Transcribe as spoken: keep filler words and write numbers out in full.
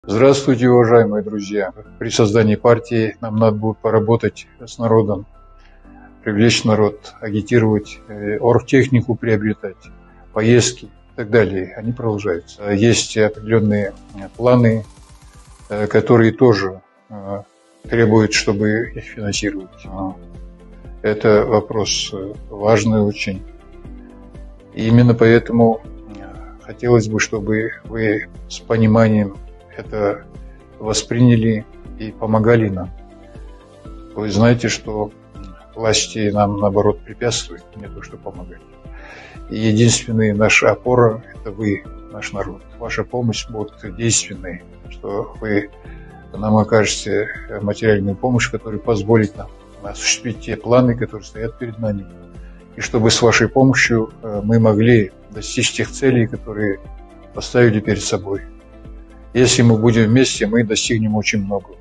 Здравствуйте, уважаемые друзья! При создании партии нам надо будет поработать с народом, привлечь народ, агитировать, оргтехнику приобретать, поездки и так далее. Они продолжаются. Есть определенные планы, которые тоже требуют, чтобы их финансировать. Это вопрос важный очень. И именно поэтому хотелось бы, чтобы вы с пониманием это восприняли и помогали нам. Вы знаете, что власти нам, наоборот, препятствуют, не то что помогать. И единственная наша опора – это вы, наш народ. Ваша помощь будет действенной, что вы нам окажете материальную помощь, которая позволит нам осуществить те планы, которые стоят перед нами. И чтобы с вашей помощью мы могли достичь тех целей, которые поставили перед собой. Если мы будем вместе, мы достигнем очень много.